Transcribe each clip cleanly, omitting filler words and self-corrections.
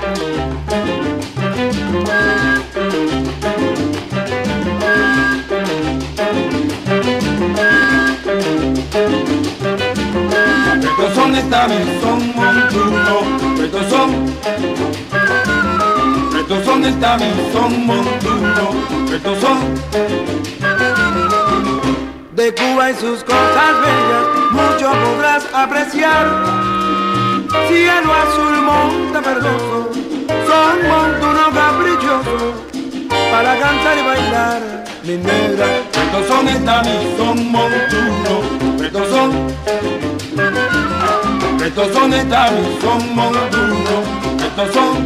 Estos son también son montunos, estos son también son montunos, estos son de Cuba y sus cosas bellas, mucho podrás apreciar. Cielo azul, monte verdoso, son montunos caprichosos para cantar y bailar, mi negra. Estos son también son montunos, estos son también son montunos, estos son.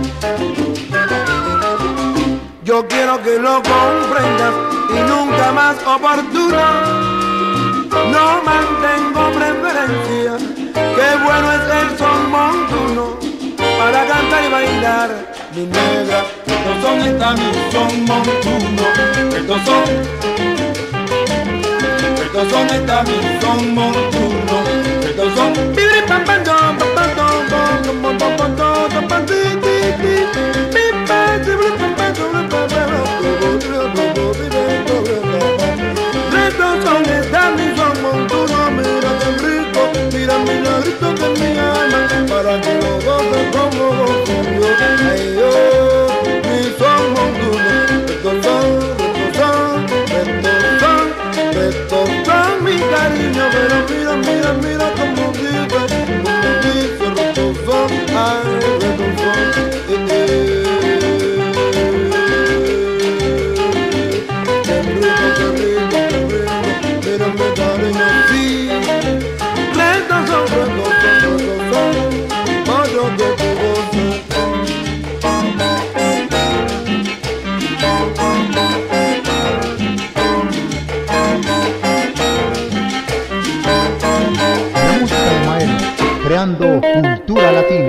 Yo quiero que lo comprendas y nunca más oportuno. No mantengo preferencia, qué bueno es el son montuno para cantar y bailar, mi negra. Estos son también son montunos, estos son también son montunos, estos son. Estos son también son montunos, mira qué rico, mira milagrito de mi alma, para que lo goce como gozo yo. Ay, yo, mi son montunos, estos son mi cariño, pero mira, mira, mira como dice, estos son, ay, estos son, qué rico, mira mi cariño, sí, estos son, pollo de tu voz. Creando cultura latina.